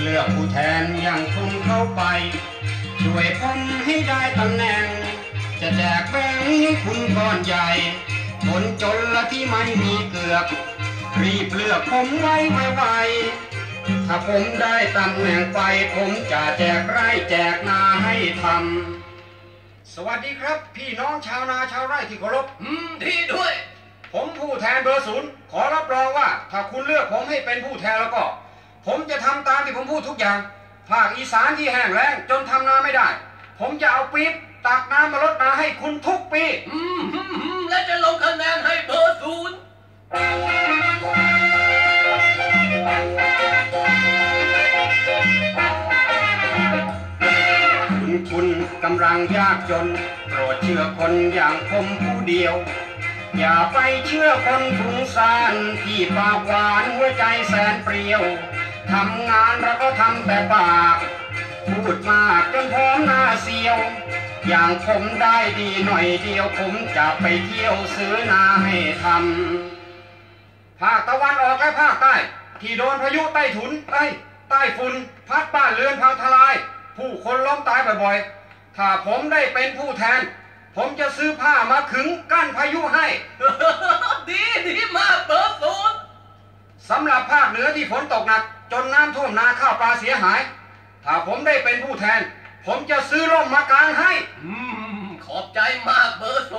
ลือกผู้แทนอย่างคุณเข้าไปช่วยผมให้ได้ตำแหน่งจะแจกแบ่งให้คุณก้อนใหญ่คนจนละที่ไม่มีเกือบรีบเลือกผมไวๆถ้าผมได้ตำแหน่งไปผมจะแจกไร่แจกนาให้ทำสวัสดีครับพี่น้องชาวนาชาวไร่ที่เคารพดีด้วยผมผู้แทนเบอร์ 0ขอรับรองว่าถ้าคุณเลือกผมให้เป็นผู้แทนแล้วก็ผมจะทำตามที่ผมพูดทุกอย่างภาคอีสานที่แห้งแล้งจนทำนาไม่ได้ผมจะเอาปี๊บตักน้ำมาลดนาให้คุณทุกปีและจะลงคะแนนให้เบอร์ 0 คุณกำลังยากจนโปรดเชื่อคนอย่างผมผู้เดียวอย่าไปเชื่อคนฟุ้งซ่านที่ปากหวานหัวใจแสนเปรี้ยวทำงานเราก็ทำแต่ปากพูดมากจนพร้อมหน้าเสียวอย่างผมได้ดีหน่อยเดียวผมจะไปเที่ยวซื้อนาให้ทำภาคตะวันออกและภาคใต้ที่โดนพายุใต้ฝุ่นพัดบ้านเรือนพังทลายผู้คนล้มตายบ่อยๆถ้าผมได้เป็นผู้แทนผมจะซื้อผ้ามาขึงกั้นพายุให้ดีมากเบอร์ 0 สำหรับภาคเหนือที่ฝนตกหนักจนน้ำท่วมนาข้าวปลาเสียหายถ้าผมได้เป็นผู้แทนผมจะซื้อร่มมากางให้ขอบใจมากเบอร์ 0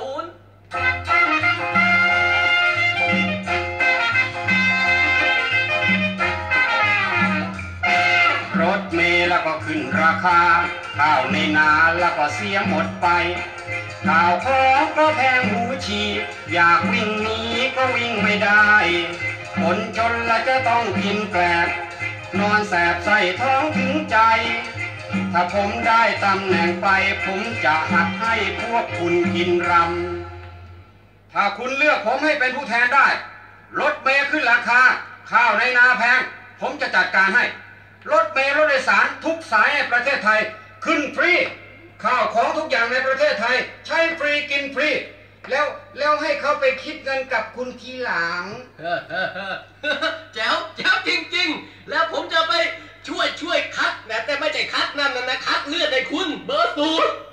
รถเมล์แล้วก็ขึ้นราคาข้าวในนาแล้วก็เสียหมดไปข้าวของก็แพงหูฉี่อยากวิ่งหนีก็วิ่งไม่ได้คนจนละจะต้องกินแกลบนอนแสบใส่ท้องถึงใจถ้าผมได้ตำแหน่งไปผมจะหักให้พวกคุณกินรำถ้าคุณเลือกผมให้เป็นผู้แทนได้รถเมล์ขึ้นราคาข้าวในนาแพงผมจะจัดการให้รถเมล์รถโดยสารทุกสายในประเทศไทยขึ้นฟรีข้าวของทุกอย่างในประเทศไทยใช้ฟรีกินฟรีแล้วให้เขาไปคิดเงินกับคุณทีหลังแจ๋วจริงๆแล้วผมจะไปช่วยคัดนะแต่ไม่ใช่คัดนั่นนะคัดเลือดในคุณเบอร์ 0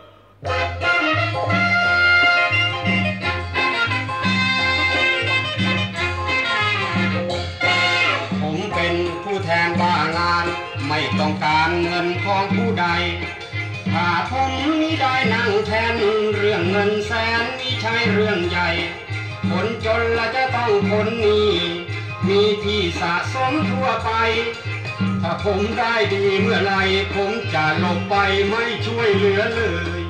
ผมเป็นผู้แทนบ้างานไม่ต้องการเงินของผู้ใดถ้าผมนี้ได้นั่งแทนเรื่องเงินแสนไม่ใช่เรื่องใหญ่คนจนละจะต้องคนนี้มีที่สะสมทั่วไปถ้าผมได้ดีเมื่อไรผมจะหลบไปไม่ช่วยเหลือเลย